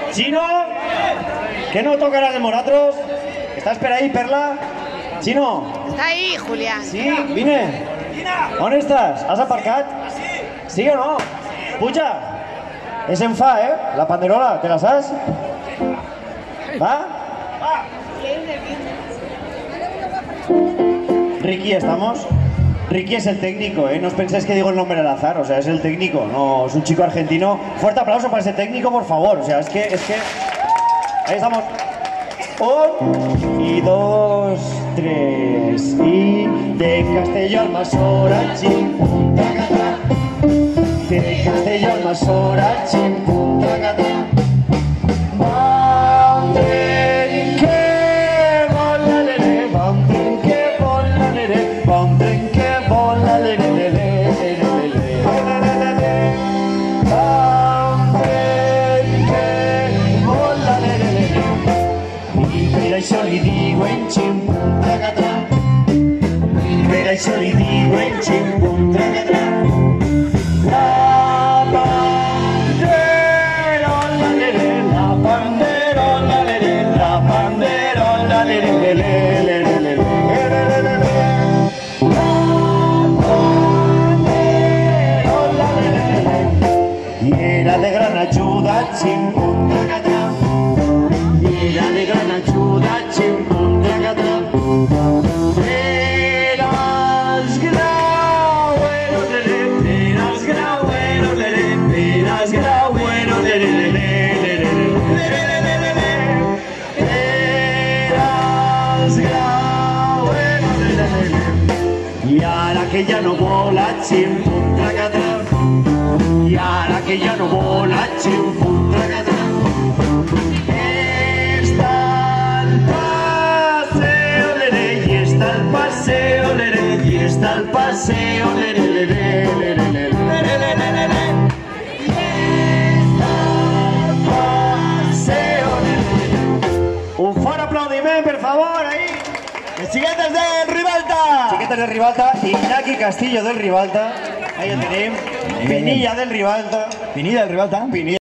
Chino, que no tocarà de Moratros. Estàs per ahí, Perla? Chino. Està ahí, Julián. Sí, vine. On estàs? Has aparcat? Sí o no? Puja. És en fa, La panderola, ¿te la saps? ¿Va? Ricky, ¿estamos? Ricky es el técnico, No os penséis que digo el nombre al azar, o sea, es el técnico, no, es un chico argentino. Fuerte aplauso para ese técnico, por favor, o sea, es que... Ahí estamos. 1 y 2, 3 y... De Castelló al Masora, chim, pum, tacata. De Castelló al Masora, chim, pum, tacata. Això li diuen xim-pum, tracatrà. Per això li diuen xim-pum, tracatrà. La panderola, lere, la panderola, lere, la panderola, lere, lere, lere, lere, lere, lere. La panderola, lere, lere. I era de gran ajuda, xim-pum, tracatrà. Era de gran ajuda, xim-pum, tracatrà. Peres grauero, lere, peres grauero, lere, peres grauero, lere, lere, lere, lere, lere, lere. Peres grauero, lere, lere. I ara que ja no vola, xim-pum, tracatrà. I ara que ja no vola, xim-pum, tracatrà. Está el paseo, lere, lere, lere, lere, lere, lere, lere, lere. Y está el paseo, lere, lere. Un fuerte aplaudiment, per favor, ahí. Les xiquetes del Ribalta. Xiquetes del Ribalta, Iñaki Castillo del Ribalta. Ahí el tenim. Pinilla del Ribalta. Pinilla del Ribalta.